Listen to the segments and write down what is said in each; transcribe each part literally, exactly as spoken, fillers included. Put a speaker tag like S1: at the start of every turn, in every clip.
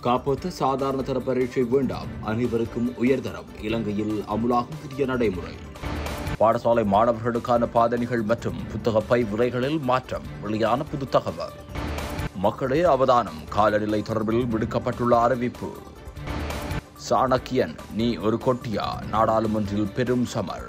S1: காப்போத்த சாதாரண தர பரீட்சை வேண்டாம், அனைவருக்கும் உயர்தரம். இலங்கையில் அமுலாகும் புதிய நடைமுறை. பாடசாலை மாணவர்களுக்கான பாதணிகள் மற்றும் புத்தக பை விலைகளில் மாற்றம். வெளியான புது தகவல். மக்களே அவதானம், காலநிலை தொடர்பில் விடுக்கப்பட்டுள்ள அறிவிப்பு. சாணக்கியன், நீ ஒரு கொட்டியா, நாடாளுமன்றில் பெரும் சமர்.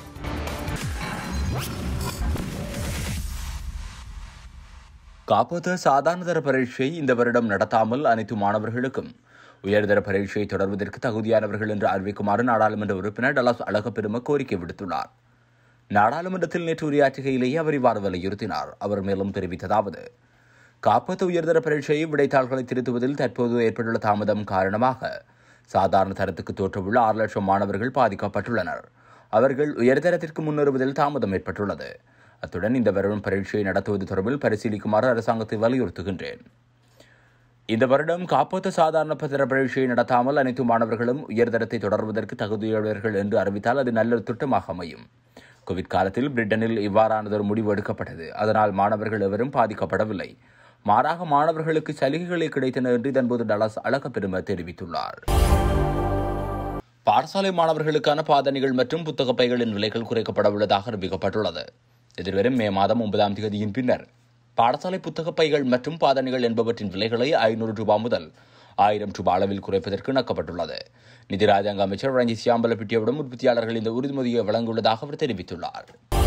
S1: காப்போத்த சாதாரண தர பரீட்சை இந்த வருடம் நடத்தாமல் அனைத்து மாணவர்களுக்கும் உயர்தர பரீட்சையை தொடர்வதற்கு தகுதியானவர்கள் என்று அறிவிக்குமாறு நாடாளுமன்ற உறுப்பினர் டலாஸ் அழகப்பெரும கோரிக்கை விடுத்துள்ளார். நாடாளுமன்றத்தில் நேற்று உரையாற்றுகையிலேயே அவர் இவ்வாறு வலியுறுத்தினார். அவர் மேலும் தெரிவித்ததாவது, காப்போத்த உயர்தர பரீட்சையை விடைத்தாள்களை திருத்துவதில் தற்போது ஏற்பட்டுள்ள தாமதம் காரணமாக சாதாரண தரத்துக்கு தோற்றவுள்ள ஆறு லட்சம் மாணவர்கள் பாதிக்கப்பட்டுள்ளனர். அவர்கள் உயர்தரத்திற்கு முன்னேறுவதில் தாமதம் ஏற்பட்டுள்ளது. அத்துடன் இந்த வருடம் பரீட்சையை நடத்துவது தொடர்பில் பரிசீலிக்குமாறு அரசாங்கத்தை வலியுறுத்துகின்றேன். இந்த வருடம் காப்போத்த சாதாரண தர பரீட்சையை நடத்தாமல் அனைத்து மாணவர்களும் உயர்தரத்தை தொடர்வதற்கு தகுதியுள்ளவர்கள் என்று அறிவித்தால் அது நல்ல திட்டமாக அமையும். கோவிட் காலத்தில் பிரிட்டனில் இவ்வாறானதொரு முடிவு எடுக்கப்பட்டது. அதனால் மாணவர்கள் எவரும் பாதிக்கப்படவில்லை. மாறாக மாணவர்களுக்கு சலுகைகளை கிடைத்தன என்று இதன்போது டலாஸ் அழகப்பெரும தெரிவித்துள்ளார். பாடசாலை மாணவர்களுக்கான பாதணிகள் மற்றும் புத்தக பைகளின் விலைகள் குறைக்கப்பட உள்ளதாக அறிவிக்கப்பட்டுள்ளது. எதிர்வரும் மே மாதம் ஒன்பதாம் தேதியின் பின்னர் பாடசாலை புத்தக பைகள் மற்றும் பாதணிகள் என்பவற்றின் விலைகளை ஐநூறு ரூபாய் முதல் ஆயிரம் ரூபாய் அளவில் குறைப்பதற்கு இணக்கப்பட்டுள்ளது. நிதி ராஜாங்க அமைச்சர் ரஞ்சித் சியாம்பலப்பிட்டியவிடம் உற்பத்தியாளர்கள் இந்த உறுதிமொழியை வழங்கியுள்ளதாக அவர் தெரிவித்துள்ளார்.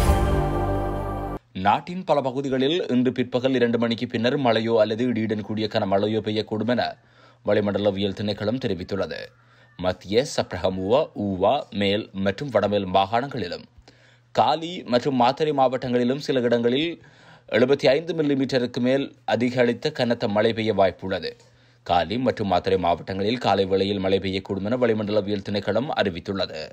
S1: நாட்டின் பல பகுதிகளில் இன்று பிற்பகல் இரண்டு மணிக்கு பின்னர் மழையோ அல்லது இடியுடன் கூடிய கனமழையோ பெய்யக்கூடும் என வளிமண்டலவியல் திணைக்களம் தெரிவித்துள்ளது. மத்திய சப்ரகமுவா, ஊவா, மேல் மற்றும் வடமேல் மாகாணங்களிலும் காலி மற்றும் மாத்தறை மாவட்டங்களிலும் சில இடங்களில் எழுபத்தி ஐந்து மில்லிமீட்டருக்கு மேல் அதிகரித்த கனத்த மழை பெய்ய வாய்ப்புள்ளது. காலி மற்றும் மாத்தறை மாவட்டங்களில் காலை வேளையில் மழை பெய்யக்கூடும் என வளிமண்டலவியல் திணைக்களம் அறிவித்துள்ளது.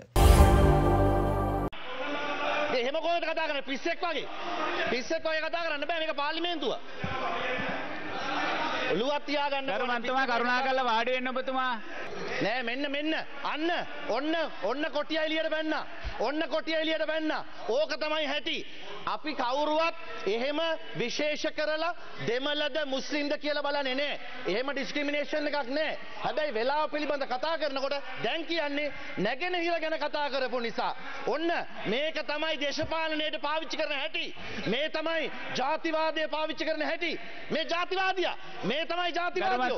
S2: නෑ මෙන්න මෙන්න අන්න ඔන්න ඔන්න කොටිය එළියට බැන්න ඔන්න කොටිය එළියට බැන්න ඕක තමයි හැටි. අපි කවුරුවත් එහෙම විශේෂ කරලා දෙමළද මුස්ලිම්ද කියලා බලන්නේ නෑ. එහෙම ඩිස්ක්‍රිමිනේෂන් එකක් නෑ. හැබැයි වෙලාව පිළිබඳ කතා කරනකොට දැන් කියන්නේ නැගෙනහිර ගැන කතා කරපු නිසා ඔන්න මේක තමයි දේශපාලනයට පාවිච්චි කරන හැටි. මේ තමයි ජාතිවාදය පාවිච්චි කරන හැටි. මේ ජාතිවාදියා මේ තමයි ජාතිවාදියෝ.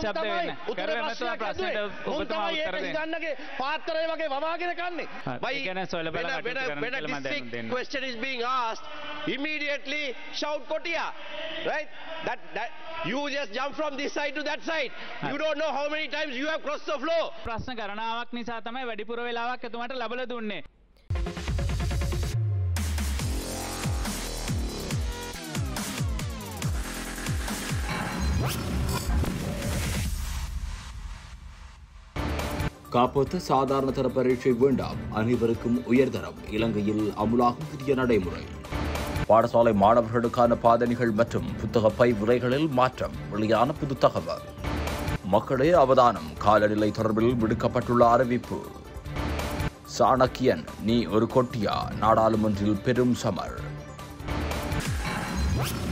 S2: When a district question is being asked, immediately shout Kotia, right? That that you just jump from this side to that side. You don't know how many times you have crossed the floor.
S3: ප්‍රශ්න කරනාවක් නිසා තමයි වැඩිපුර වෙලාවක් එතුමාට ලැබලා දුන්නේ.
S1: காப்போத்த சாதாரண தர பரீட்சை வேண்டாம், அனைவருக்கும் உயர்தரம். இலங்கையில் அமுலாகும் புதிய நடைமுறை. பாடசாலை மாணவர்களுக்கான பாதணிகள் மற்றும் புத்தக பை விலைகளில் மாற்றம். வெளியான புது தகவல். மக்களே அவதானம், காலநிலை தொடர்பில் விடுக்கப்பட்டுள்ள அறிவிப்பு. சாணக்கியன், நீ ஒரு கொட்டியா, நாடாளுமன்றில் பெரும் சமர்.